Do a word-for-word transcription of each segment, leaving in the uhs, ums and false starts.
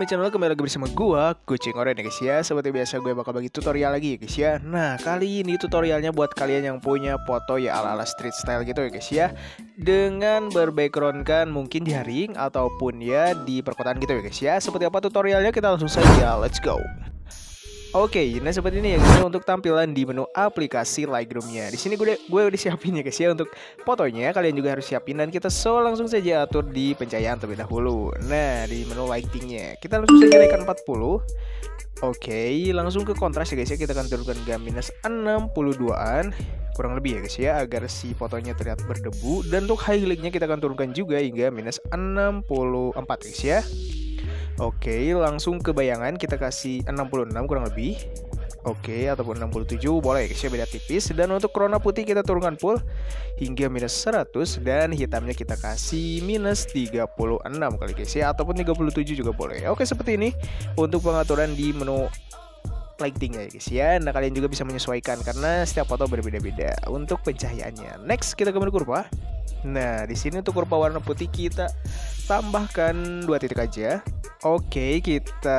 my channel, kembali lagi bersama gua, Kucing Oren ya guys ya. Seperti biasa gue bakal bagi tutorial lagi ya guys ya. Nah kali ini tutorialnya buat kalian yang punya foto ya ala-ala street style gitu ya guys ya, dengan berbackgroundkan mungkin di ring ataupun ya di perkotaan gitu ya guys ya. Seperti apa tutorialnya, kita langsung saja, let's go. Oke, nah seperti ini ya guys ya, untuk tampilan di menu aplikasi Lightroom-nya. Di sini gue gue udah siapin ya guys ya untuk fotonya. Kalian juga harus siapin dan kita so langsung saja atur di pencahayaan terlebih dahulu. Nah, di menu lighting-nya kita langsung saja naikkan empat puluh. Oke, langsung ke kontras ya guys ya. Kita akan turunkan ke minus enam puluh dua-an kurang lebih ya guys ya, agar si fotonya terlihat berdebu. Dan untuk highlight-nya kita akan turunkan juga hingga minus enam puluh empat guys ya. Oke, langsung ke bayangan kita kasih enam puluh enam kurang lebih. Oke, ataupun enam puluh tujuh boleh guys ya, beda tipis. Dan untuk corona putih kita turunkan full hingga minus seratus. Dan hitamnya kita kasih minus tiga puluh enam kali guys ya, ataupun tiga puluh tujuh juga boleh. Oke, seperti ini untuk pengaturan di menu lighting ya guys ya. Nah kalian juga bisa menyesuaikan karena setiap foto berbeda-beda untuk pencahayaannya. Next kita ke menu kurva. Nah di sini untuk kurva warna putih kita tambahkan dua titik aja. Oke, kita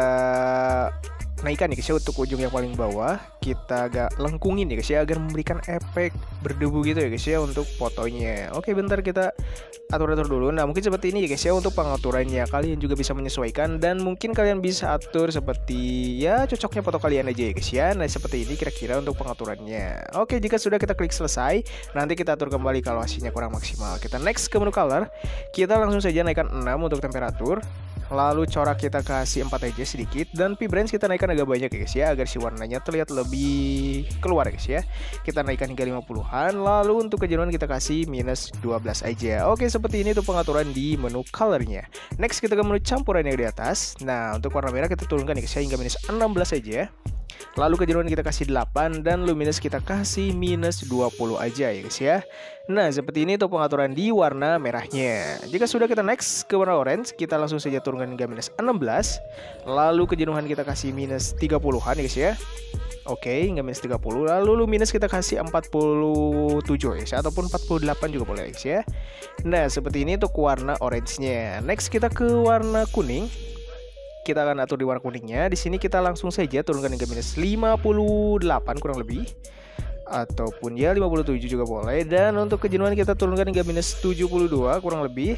naikkan ya guys ya untuk ujung yang paling bawah. Kita agak lengkungin ya guys ya, agar memberikan efek berdebu gitu ya guys ya untuk fotonya. Oke, bentar kita atur-atur dulu. Nah mungkin seperti ini ya guys ya untuk pengaturannya. Kalian juga bisa menyesuaikan dan mungkin kalian bisa atur seperti ya cocoknya foto kalian aja ya guys ya. Nah seperti ini kira-kira untuk pengaturannya. Oke, jika sudah kita klik selesai, nanti kita atur kembali kalau hasilnya kurang maksimal. Kita next ke menu color. Kita langsung saja naikkan enam untuk temperatur. Lalu corak kita kasih empat aja sedikit. Dan vibrance kita naikkan agak banyak ya guys ya, agar si warnanya terlihat lebih keluar ya guys ya. Kita naikkan hingga lima puluhan. Lalu untuk kejenuhan kita kasih minus dua belas aja. Oke, seperti ini tuh pengaturan di menu colornya. Next kita ke menu campuran yang di atas. Nah untuk warna merah kita turunkan ya guys ya hingga minus enam belas aja. Lalu kejenuhan kita kasih delapan dan luminous kita kasih minus dua puluh aja ya guys ya. Nah seperti ini tuh pengaturan di warna merahnya. Jika sudah kita next ke warna orange, kita langsung saja turunkan hingga minus enam belas. Lalu kejenuhan kita kasih minus tiga puluhan ya guys ya. Oke, hingga minus tiga puluh. Lalu luminous kita kasih empat puluh tujuh ya guys ya, ataupun empat puluh delapan juga boleh guys ya. Nah seperti ini tuh warna orange-nya. Next kita ke warna kuning. Kita akan atur di warna kuningnya. Di sini kita langsung saja turunkan hingga minus lima puluh delapan kurang lebih, ataupun ya lima puluh tujuh juga boleh. Dan untuk kejenuhan kita turunkan hingga minus tujuh puluh dua kurang lebih.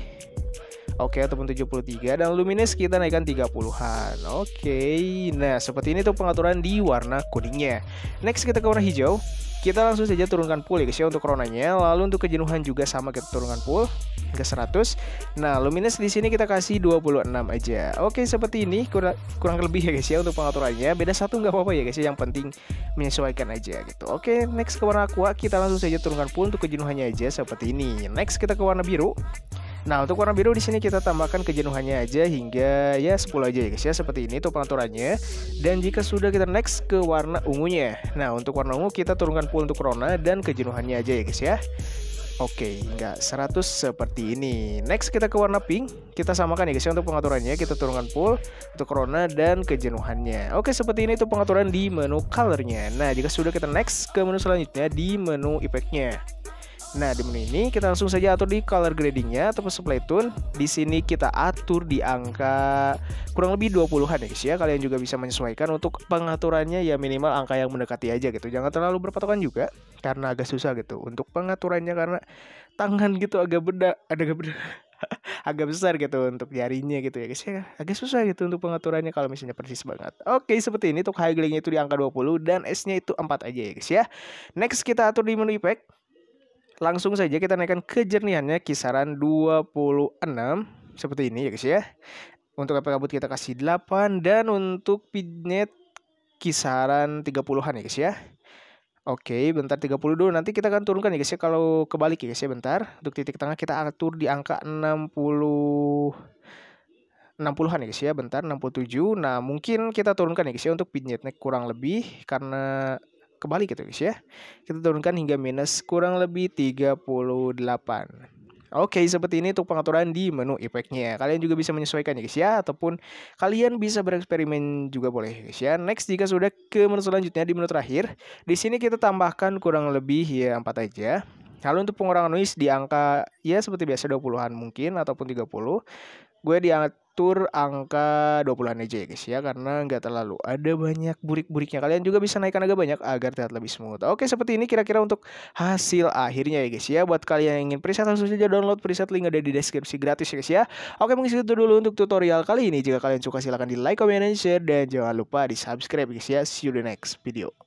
Oke, ataupun tujuh puluh tiga. Dan luminous kita naikkan tiga puluhan. Oke, nah seperti ini tuh pengaturan di warna kuningnya. Next kita ke warna hijau. Kita langsung saja turunkan full ya guys ya untuk coronanya. Lalu untuk kejenuhan juga sama, kita turunkan full hingga seratus. Nah luminous di sini kita kasih dua puluh enam aja. Oke, seperti ini kurang, kurang lebih ya guys ya untuk pengaturannya. Beda satu nggak apa-apa ya guys ya, yang penting menyesuaikan aja gitu. Oke, next ke warna aqua. Kita langsung saja turunkan full untuk kejenuhannya aja seperti ini. Next kita ke warna biru. Nah untuk warna biru di sini kita tambahkan kejenuhannya aja hingga ya sepuluh aja ya guys ya, seperti ini tuh pengaturannya. Dan jika sudah kita next ke warna ungunya. Nah untuk warna ungu kita turunkan full untuk corona dan kejenuhannya aja ya guys ya. Oke, hingga seratus seperti ini. Next kita ke warna pink. Kita samakan ya guys ya untuk pengaturannya. Kita turunkan full untuk corona dan kejenuhannya. Oke, seperti ini tuh pengaturan di menu colornya. Nah jika sudah kita next ke menu selanjutnya di menu effectnya. Nah di menu ini kita langsung saja atur di color gradingnya ataupun supply tone. Di sini kita atur di angka kurang lebih dua puluhan ya guys ya. Kalian juga bisa menyesuaikan untuk pengaturannya ya, minimal angka yang mendekati aja gitu. Jangan terlalu berpatokan juga karena agak susah gitu untuk pengaturannya, karena tangan gitu agak beda, agak beda. agak besar gitu untuk jarinya gitu ya guys ya. Agak susah gitu untuk pengaturannya kalau misalnya persis banget. Oke, seperti ini untuk highlight-nya itu di angka dua puluh dan S-nya itu empat aja ya guys ya. Next kita atur di menu effect. Langsung saja kita naikkan kejernihannya kisaran dua puluh enam seperti ini ya guys ya. Untuk efek kabut kita kasih delapan dan untuk vignette kisaran tiga puluhan ya guys ya. Oke, bentar tiga puluh dulu, nanti kita akan turunkan ya guys ya kalau kebalik ya guys ya. Bentar, untuk titik tengah kita atur di angka enam puluh enam puluhan ya guys ya. Bentar, enam puluh tujuh. Nah mungkin kita turunkan ya guys ya untuk vignette kurang lebih karena kebalik gitu guys ya. Kita turunkan hingga minus kurang lebih tiga puluh delapan. Oke, seperti ini untuk pengaturan di menu efeknya. Kalian juga bisa menyesuaikan ya guys ya, ataupun kalian bisa bereksperimen juga boleh guys ya. Next jika sudah ke menu selanjutnya di menu terakhir, di sini kita tambahkan kurang lebih ya empat aja. Lalu untuk pengurangan noise di angka ya seperti biasa dua puluhan mungkin ataupun tiga puluh. Gue di atur angka dua puluhan aja ya guys ya, karena nggak terlalu ada banyak burik-buriknya. Kalian juga bisa naikkan agak banyak agar terlihat lebih smooth. Oke, seperti ini kira-kira untuk hasil akhirnya ya guys ya. Buat kalian yang ingin preset langsung saja download preset, link ada di deskripsi gratis ya guys ya. Oke, mungkin segitu dulu untuk tutorial kali ini. Jika kalian suka silahkan di like, comment, dan share, dan jangan lupa di subscribe guys ya. See you the next video.